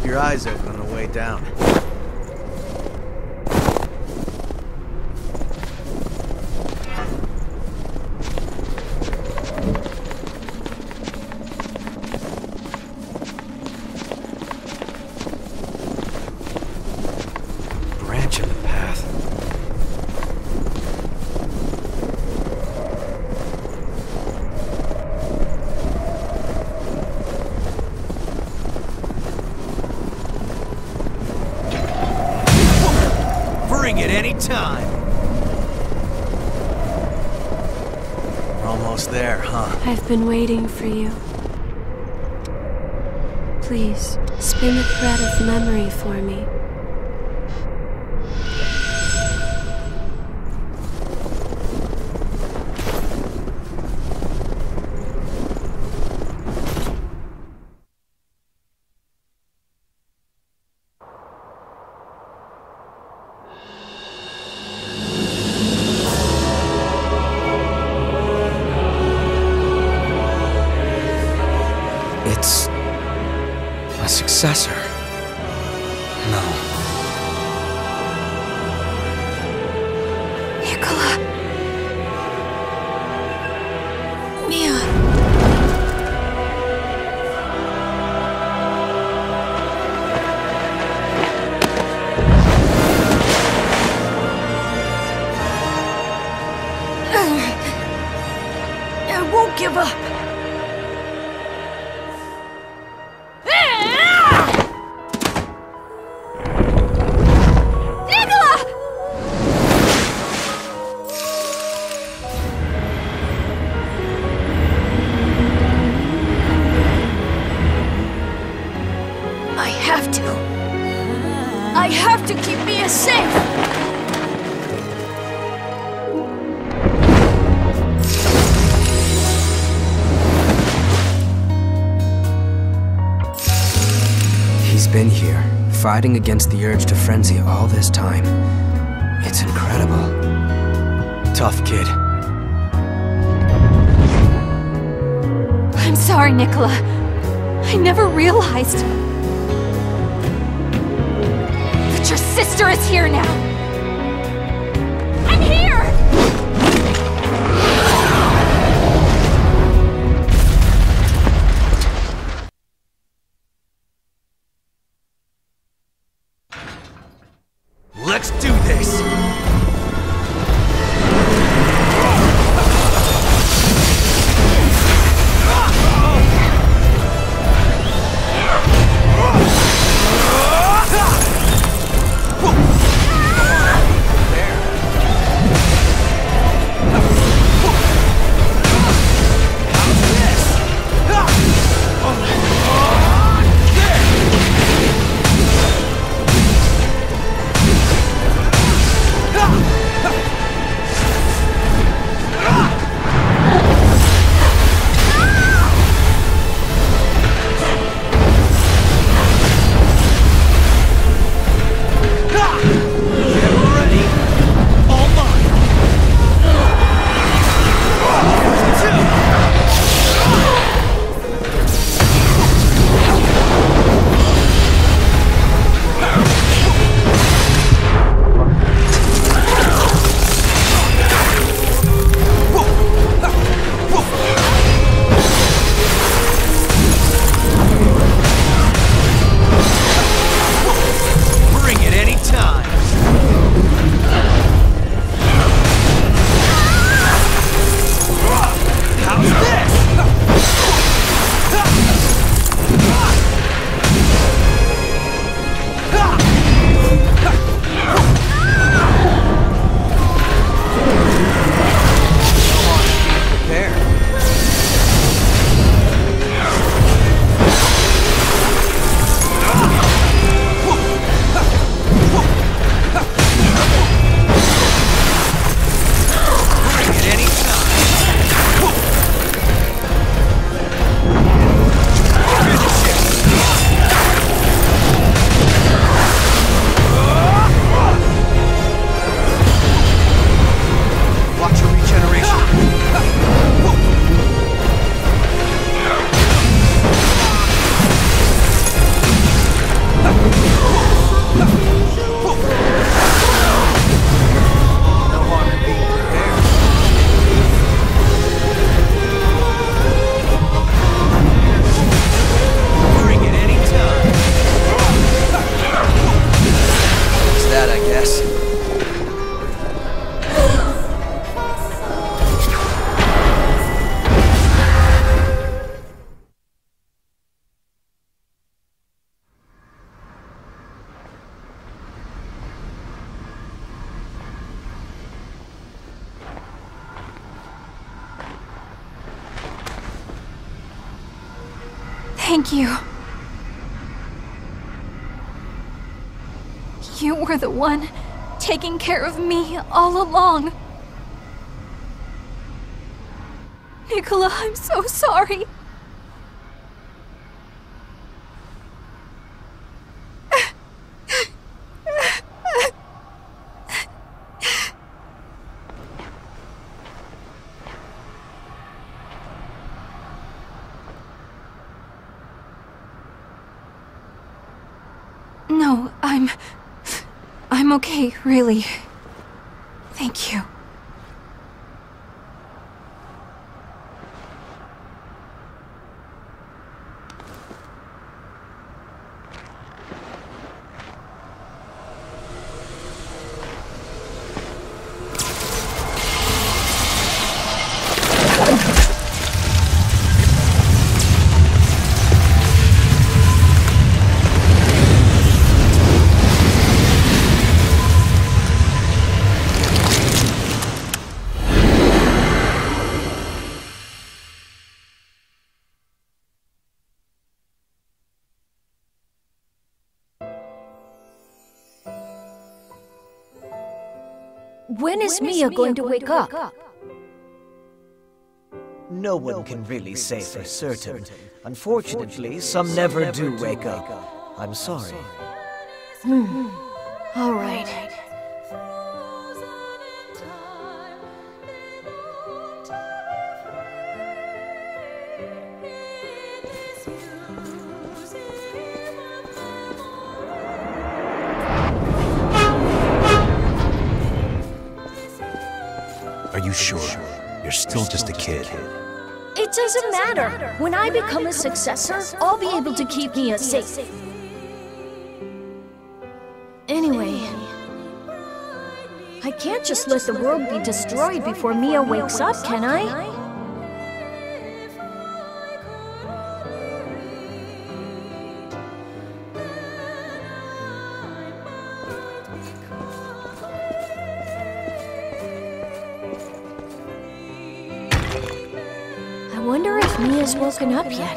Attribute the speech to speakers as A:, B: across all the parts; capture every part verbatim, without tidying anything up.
A: your eyes open on the way down. Branch in the path. Bring it any time. We're almost there, huh?
B: I've been waiting for you. Please, spin a thread of memory for me.
C: It's a successor. No.
B: Nicola. Mia. I won't give up. I have to. I have to keep Mia safe!
C: He's been here, fighting against the urge to frenzy all this time. It's incredible.
A: Tough kid.
B: I'm sorry, Nicola. I never realized that your sister is here now. I'm here!
A: Let's do this!
B: Thank you. You were the one taking care of me all along. Nicola, I'm so sorry. No, I'm... I'm okay, really. Thank you.
D: When is Mia going to wake up?
E: No one can really say for certain. Unfortunately, some never do wake up. I'm sorry.
D: Hmm. All right.
F: Are you sure? You're still just a kid.
D: It doesn't matter. When I become a successor, I'll be able to keep Mia safe. Anyway, I can't just let the world be destroyed before Mia wakes up, can I? I wonder if Mia's woken up yet.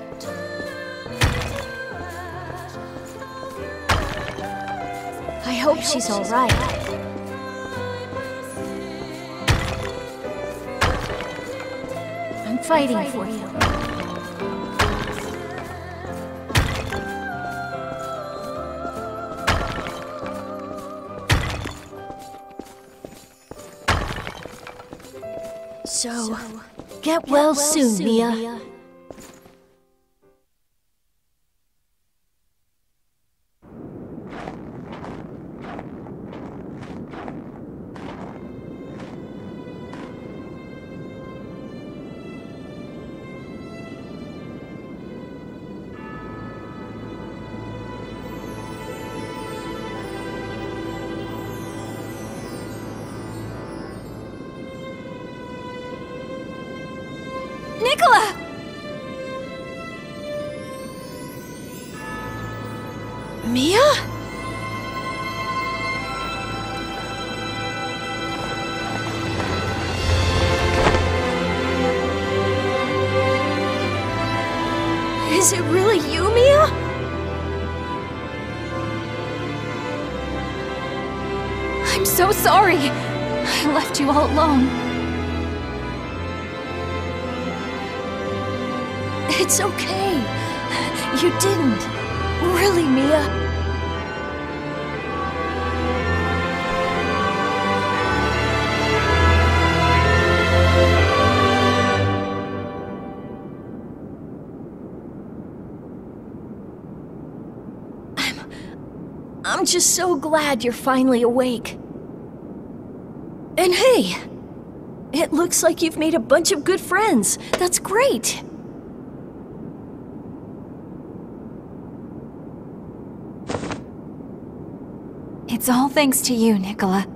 D: I hope she's all right. I'm fighting for you. So, get well soon, Mia.
B: Nicola! Mia? Is it really you, Mia? I'm so sorry. I left you all alone.
D: It's okay. You didn't. Really, Mia. I'm... I'm just so glad you're finally awake. And hey, it looks like you've made a bunch of good friends. That's great.
B: It's all thanks to you, Nicola.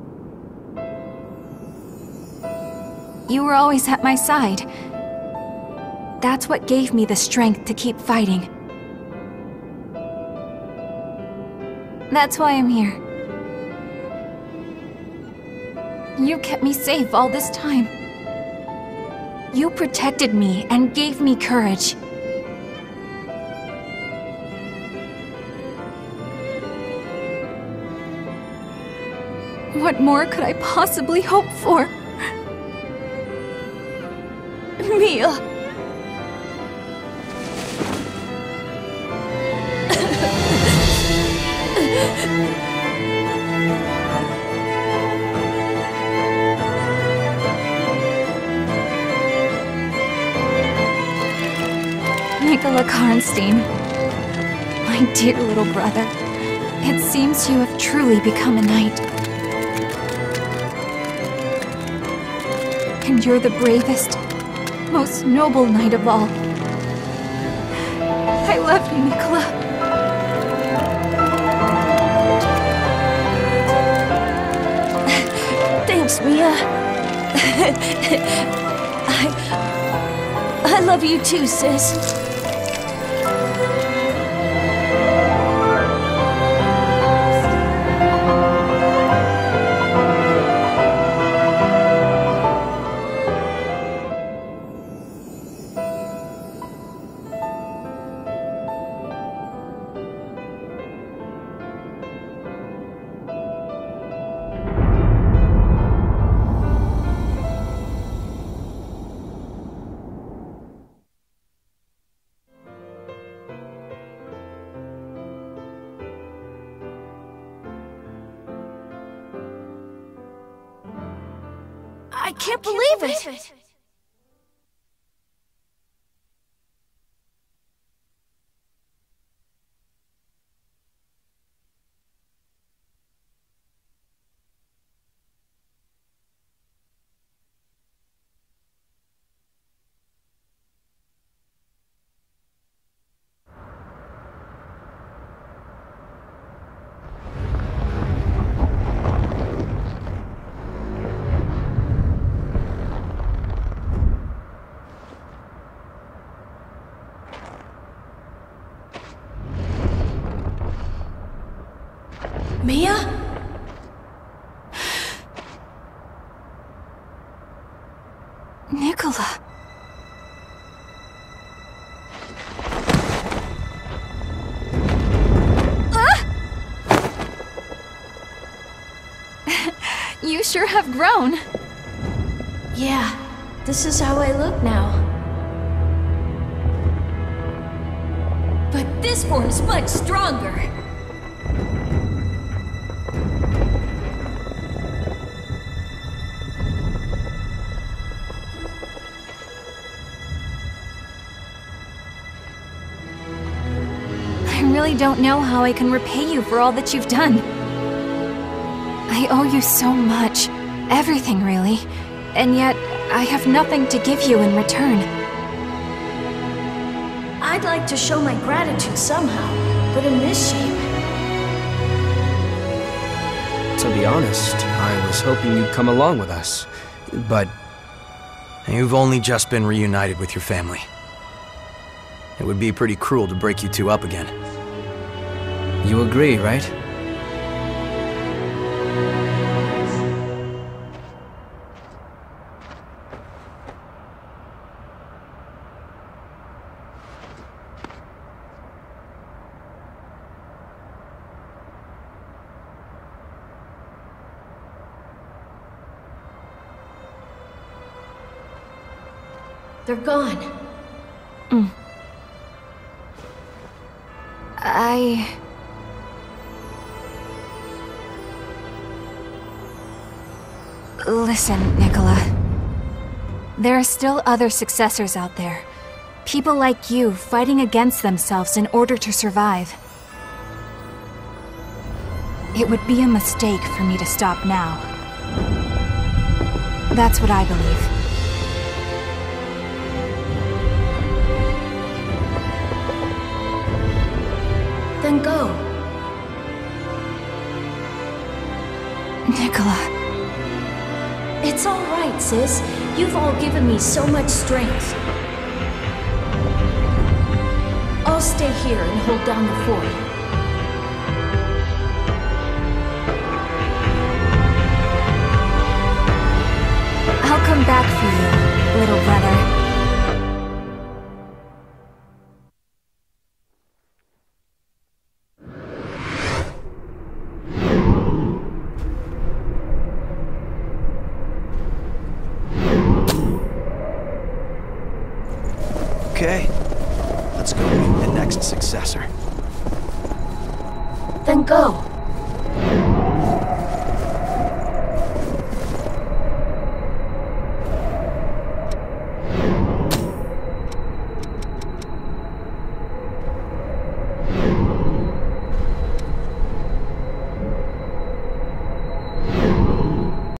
B: You were always at my side. That's what gave me the strength to keep fighting. That's why I'm here. You kept me safe all this time. You protected me and gave me courage. What more could I possibly hope for?
D: Mia!
B: Nicola Karnstein, my dear little brother, it seems you have truly become a knight. And you're the bravest, most noble knight of all. I love you, Nicola.
D: Thanks, Mia. I... I love you too, sis. I can't believe it! Mia?
B: Nicola. Ah! You sure have grown.
D: Yeah, this is how I look now. But this form's much stronger.
B: I really don't know how I can repay you for all that you've done. I owe you so much. Everything, really. And yet, I have nothing to give you in return.
D: I'd like to show my gratitude somehow, but in this shape...
C: To be honest, I was hoping you'd come along with us. But...
A: You've only just been reunited with your family. It would be pretty cruel to break you two up again.
C: You agree, right?
D: They're gone.
B: Mm. I... Listen, Nicola. There are still other successors out there. People like you fighting against themselves in order to survive. It would be a mistake for me to stop now. That's what I believe.
D: Then go.
B: Nicola.
D: It's all right, sis. You've all given me so much strength. I'll stay here and hold down the fort.
B: I'll come back for you, little brother.
F: Okay. Let's go meet the next successor.
D: Then go.